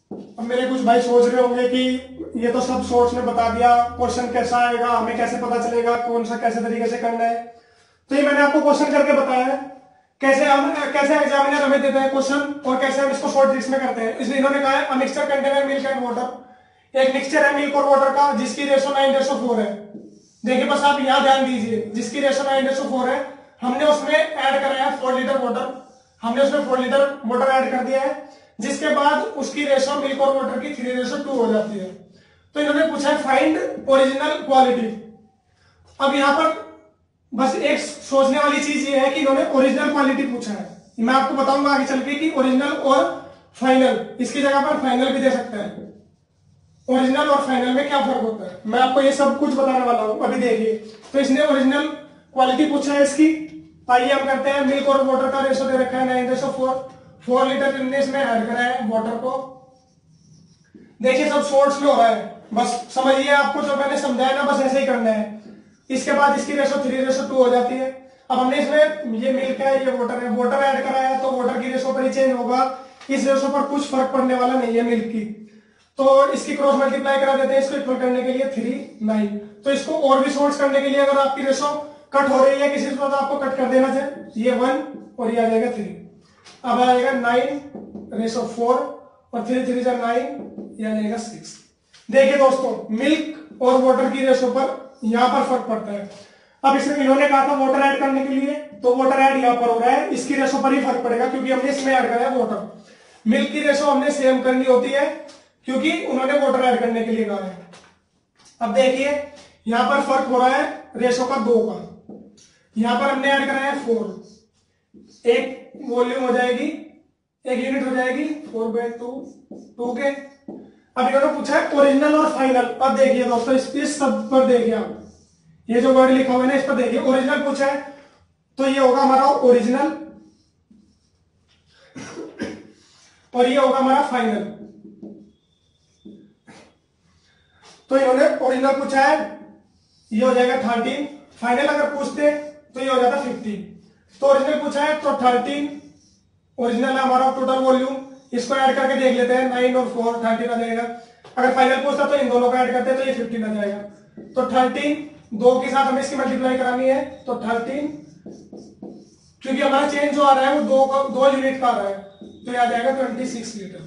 अब मेरे कुछ भाई सोच रहे होंगे कि ये तो सब सोर्स ने बता दिया, क्वेश्चन कैसा आएगा, हमें कैसे पता चलेगा कौन सा कैसे तरीके से करना है। तो ये मैंने आपको क्वेश्चन करके बताया है कैसे एग्जामिनर हमें देता है क्वेश्चन और कैसे हम इसको शॉर्ट ट्रिक्स में करते हैं। इसलिए इन्होंने कहा है a mixture container milk and water. एक मिक्सचर है मिल्क और वाटर का जिसकी रेशो 9:4 है। देखिए बस आप यहाँ ध्यान दीजिए, जिसकी रेशो 9:4 है, हमने उसमें ऐड कराया है 4 लीटर वाटर। हमने उसमें 4 लीटर वाटर ऐड कर दिया है, जिसके बाद उसकी रेशो मिल्क और वाटर की 3:2 हो जाती है। तो इन्होंने पूछा है फाइंड ओरिजिनल क्वालिटी। अब यहाँ पर बस एक सोचने वाली चीज ये है कि इन्होंने ओरिजिनल क्वालिटी पूछा है। मैं आपको बताऊंगा आगे चल के कि ओरिजिनल और फाइनल, इसकी जगह पर फाइनल भी दे सकते हैं। ओरिजिनल और फाइनल में क्या फर्क होता है मैं आपको ये सब कुछ बताने वाला हूं, अभी देखिए। तो इसने ओरिजिनल क्वालिटी पूछा है इसकी। आइए हम करते हैं। मिल्क और वाटर का रेशो दे रखा है 9:4, 4 लीटर हमने इसमें ऐड करा है वाटर को। देखिए सब शॉर्ट्स में हो रहा है, बस समझिए, आपको जो मैंने समझाया ना बस ऐसे ही करना है। इसके बाद इसकी रेशो 3:2 हो जाती है। अब हमने इसमें ये मिल्क है ये वाटर है, वाटर ऐड कराया है तो वाटर की रेशो पर ही चेंज होगा, इस रेशो पर कुछ फर्क पड़ने वाला नहीं है मिल्क की। तो इसकी क्रॉस मल्टीप्लाई करा देते हैं इसको इक्वल करने के लिए 3 9। तो इसको और भी शॉर्ट्स करने के लिए अगर आपकी रेशो कट हो रही है किसी से तो आपको कट कर देना चाहिए। ये 1 और ये आ जाएगा 3। अब आ जाएगा 9:4 और 3 3 जा 9, ये आ जाएगा 6। देखिए दोस्तों मिल्क और वाटर की रेशो पर यहां पर फर्क पड़ता है। अब इसमें इन्होंने कहा था वाटर ऐड करने के लिए, तो वाटर ऐड यहां पर हो रहा है, इसकी रेशो पर ही फर्क पड़ेगा क्योंकि हमने इसमें ऐड कराया वाटर। मिल्क की रेशो हमने सेम करनी होती है क्योंकि उन्होंने वाटर ऐड करने के लिए कहा है। अब देखिए यहां पर फर्क हो रहा है रेशो का 2 का। यहां पर हमने ऐड कराया 4, एक वॉल्यूम हो जाएगी, एक यूनिट हो जाएगी 4/2 के। अब इन्होंने पूछा है ओरिजिनल और फाइनल। अब देखिए दोस्तों इस सब पर देखिए आप, ये जो वर्ड लिखा हुआ है ना इस पर देखिए, ओरिजिनल पूछा है तो ये होगा हमारा ओरिजिनल और ये होगा हमारा फाइनल। तो इन्होंने ओरिजिनल पूछा है, ये हो जाएगा 13। फाइनल अगर पूछते तो ये हो जाता 15। तो ओरिजिनल पूछा है तो 13 ओरिजिनल है हमारा टोटल वॉल्यूम। इसको ऐड करके देख लेते हैं, 9 और 4 13 आ जाएगा। अगर फाइनल पूछता तो इन दोनों को ऐड करते हैं तो ये 15 आ जाएगा। तो 13 2 के साथ हमें इसकी मल्टीप्लाई करानी है तो 13, क्योंकि हमारा चेंज जो आ रहा है वो 2 यूनिट का आ रहा है तो ये आ जाएगा 26 लीटर।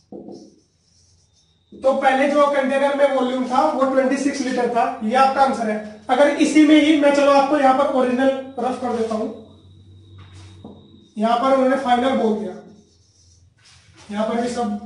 तो पहले जो कंटेनर में वॉल्यूम था वो 26 लीटर था, ये आपका आंसर है। अगर इसी में ही मैं चलो आपको यहां पर ओरिजिनल रफ कर देता हूं, यहां पर उन्होंने फाइनल बोल दिया, यहां पर भी सब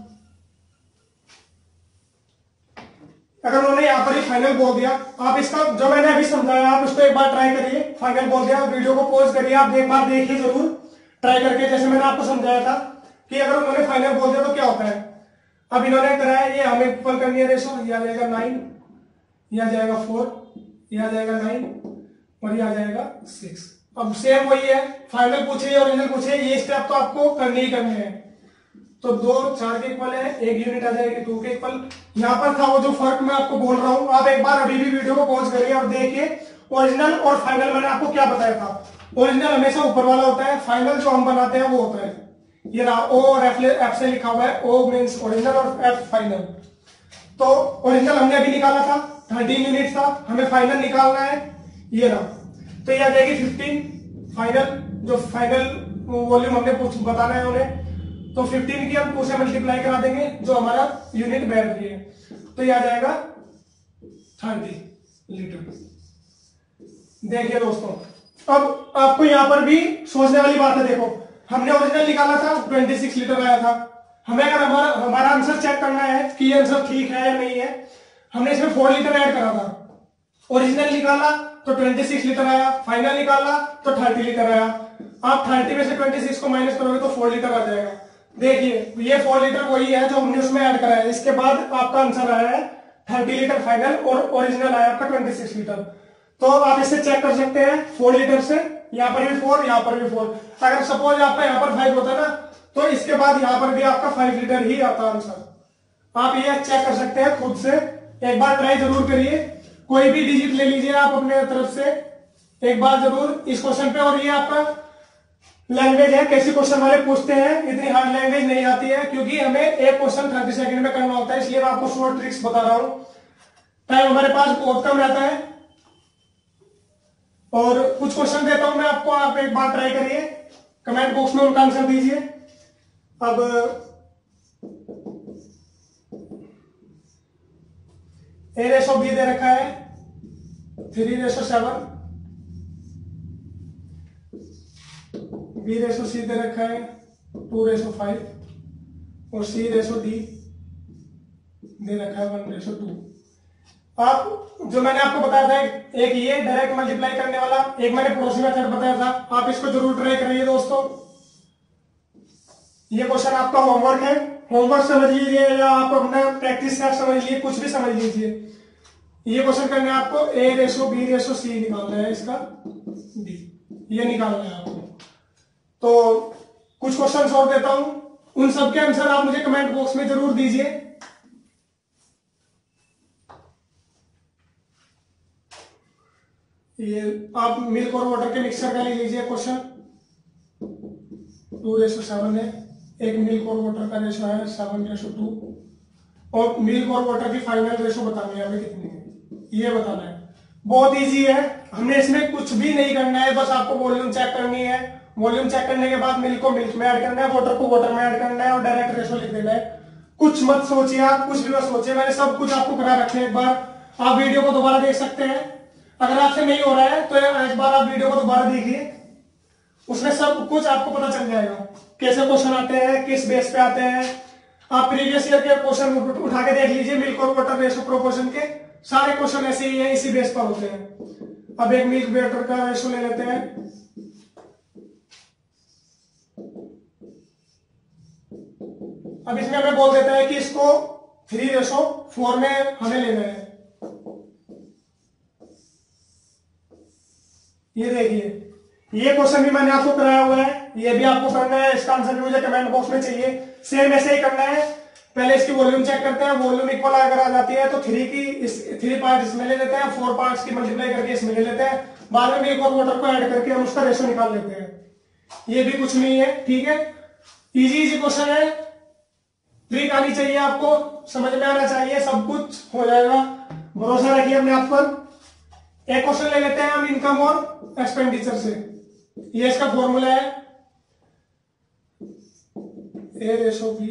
अगर उन्होंने यहां पर ही फाइनल बोल दिया, आप इसका जो मैंने अभी समझाया आप उसको एक बार ट्राई करिए। फाइनल बोल दिया, वीडियो को पॉज करिए, आप एक बार देखिए जरूर ट्राई करके, जैसे मैंने आपको समझाया था कि अगर उन्होंने फाइनल बोल दिया तो क्या होता है। अब इन्होंने कराया ये हमें इक्वल करनी है रेशो, ये आ जाएगा 9, ये आ जाएगा 4, ये आ जाएगा 9 और ये आ जाएगा 6। अब सेम वही है, फाइनल पूछे ओरिजिनल पूछे, ये स्टेप तो आपको करने ही करने हैं। तो 2 4 के इक्वल है, 1 यूनिट आ जाएगी 2 के इक्वल। यहां पर था वो जो फर्क मैं आपको बोल रहा हूं, आप एक बार अभी भी वीडियो को पॉज करिए और देखिए ओरिजिनल और फाइनल मैंने आपको क्या बताया था। ओरिजिनल हमेशा ऊपर वाला होता है, फाइनल जो हम बनाते हैं वो होता है ये रहा O और F से लिखा हुआ है, O मींस ओरिजिनल और F फाइनल। तो ओरिजिनल हमने अभी निकाला था 13 यूनिट था, हमें फाइनल निकालना है ये रहा, तो ये आ जाएगी 15 फाइनल। जो फाइनल वॉल्यूम हमने बताना है उन्हें, तो 15 की हम 2 से मल्टीप्लाई करा देंगे जो हमारा यूनिट बैठ रही है, तो ये आ जाएगा 30 लीटर। देखिए दोस्तों अब आपको यहां पर भी सोचने वाली बात है। देखो हमने ओरिजिनल निकाला था 26 लीटर आया था, हमें अगर हमारा आंसर चेक करना है कि ये आंसर ठीक है या नहीं है, हमने इसमें 4 लीटर ऐड करा था। ओरिजिनल निकाला तो 26 लीटर आया, फाइनल निकाला तो 30 लीटर आया। आप 30 में से 26 को माइनस करोगे तो 4 लीटर आ जाएगा। देखिए ये 4 लीटर वही है जो हमने उसमें ऐड करा है। इसके बाद आपका आंसर आया है 30 लीटर फाइनल और ओरिजिनल आया आपका 26 लीटर। तो आप इससे चेक कर सकते हैं 4 लीटर से, यहाँ पर भी 4 यहाँ पर भी 4। अगर सपोज आपका यहाँ पर 5 होता है ना तो इसके बाद यहाँ पर भी आपका 5 लीटर ही आता आंसर। आप ये चेक कर सकते हैं खुद से, एक बार ट्राई जरूर करिए। कोई भी डिजिट ले लीजिए आप अपने तरफ से एक बार जरूर इस क्वेश्चन पे, और ये आपका लैंग्वेज है, कैसी क्वेश्चन वाले पूछते हैं, इतनी हार्ड लैंग्वेज नहीं आती है, क्योंकि हमें एक क्वेश्चन 30 सेकंड में करना होता है, इसलिए मैं आपको शॉर्ट ट्रिक्स बता रहा हूं। टाइम हमारे पास बहुत कम रहता है और कुछ क्वेश्चन देता हूं मैं आपको, आप एक बार ट्राई करिए, कमेंट बॉक्स में उनका आंसर दीजिए। अब A/B दे रखा है 3:7, B/C दे रखा है 2/5 और C/D दे रखा है 1/2। आप जो मैंने आपको बताया था, एक ये डायरेक्ट मल्टीप्लाई करने वाला, एक मैंने पड़ोसी मेथड बताया था, आप इसको जरूर ट्राई करिए दोस्तों। ये क्वेश्चन आपका होमवर्क है, होमवर्क समझ लीजिए या आप अपना प्रैक्टिस से समझ लीजिए, कुछ भी समझ लीजिए। ये क्वेश्चन करना है आपको A/B/C निकालना है, इसका D ये निकालना है आपको। तो कुछ क्वेश्चन और देता हूं, उन सब के आंसर आप मुझे कमेंट बॉक्स में जरूर दीजिए। ये आप मिल्क और वाटर के मिक्सचर का ले लीजिए क्वेश्चन, 2/7 है, एक मिल्क और वाटर का रेशो है 7/2 और मिल्क और वाटर की फाइनल रेशो बतानी है हमें कितनी है, ये बताना है। बहुत इजी है, हमने इसमें कुछ भी नहीं करना है, बस आपको वॉल्यूम चेक करनी है, वॉल्यूम चेक करने के बाद मिल्क को मिल्क में ऐड करना है, वाटर को वाटर में ऐड करना है और डायरेक्ट रेशो लिख देना है। कुछ मत सोचिए आप, कुछ भी मत सोचिए, मैंने सब कुछ आपको करा रखे हैं। एक बार आप वीडियो को दोबारा देख सकते हैं, अगर आपसे नहीं हो रहा है तो एक बार आप वीडियो को दोबारा देखिए, उसमें सब कुछ आपको पता चल जाएगा, कैसे क्वेश्चन आते हैं, किस बेस पे आते हैं। आप प्रीवियस ईयर के क्वेश्चन उठा के देख लीजिए, मिल्क और वाटर रेशो प्रोपोर्शन के सारे क्वेश्चन ऐसे ही है, इसी बेस पर होते हैं। अब एक मिल्क वाटर का रेशो ले लेते हैं, अब इसमें हमें बोल देता है कि इसको 3:4 में हमें लेना है। ये देखिए, ये क्वेश्चन भी मैंने आपको कराया हुआ है, ये भी आपको करना है, इसका आंसर भी मुझे कमेंट बॉक्स में चाहिए। सेम ऐसे ही करना है, पहले इसकी वॉल्यूम चेक करते हैं, वॉल्यूम इक्वल अगर आ जाती है तो 3 पार्ट इसमें ले लेते हैं, 4 पार्ट्स की मल्टीप्लाई करके इसमें ले लेते हैं, बाद में मिल्क और वाटर को ऐड करके हम उसका रेशो निकाल लेते हैं। ये भी कुछ नहीं है, ठीक है, इजी क्वेश्चन है, ट्रिक आनी चाहिए आपको, समझ में आना चाहिए, सब कुछ हो जाएगा, भरोसा रखिए अपने आप पर। एक क्वेश्चन ले लेते हैं हम इनकम और एक्सपेंडिचर से, ये इसका फॉर्मूला है A/B।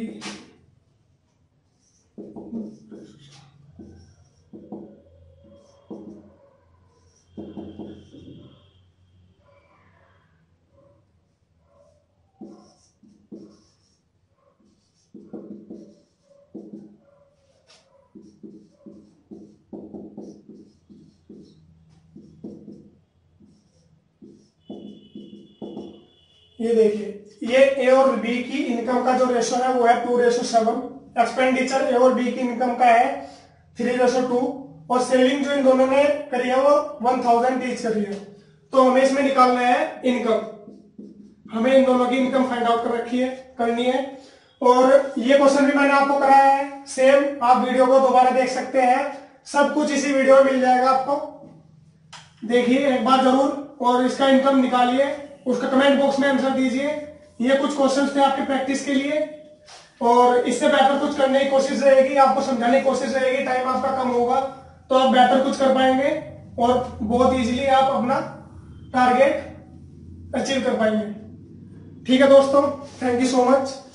ये देखिए, ये A और B की इनकम का जो रेशो है वो है 2:7, एक्सपेंडिचर A और B की इनकम का है 3:2 और सेविंग जो इन दोनों ने करी है वो 1000 ईच करी है। तो हमें इसमें निकालना है इनकम, हमें इन दोनों की इनकम फाइंड आउट करनी है। और ये क्वेश्चन भी मैंने आपको कराया है, सेम आप वीडियो को दोबारा देख सकते हैं, सब कुछ इसी वीडियो में मिल जाएगा आपको, देखिए एक बार जरूर, और इसका इनकम निकालिए, उसका कमेंट बॉक्स में आंसर दीजिए। ये कुछ क्वेश्चंस थे आपके प्रैक्टिस के लिए, और इससे बेहतर कुछ करने की कोशिश रहेगी, आपको समझाने की कोशिश रहेगी, टाइम आपका कम होगा तो आप बेहतर कुछ कर पाएंगे और बहुत इजीली आप अपना टारगेट अचीव कर पाएंगे। ठीक है दोस्तों, थैंक यू सो मच।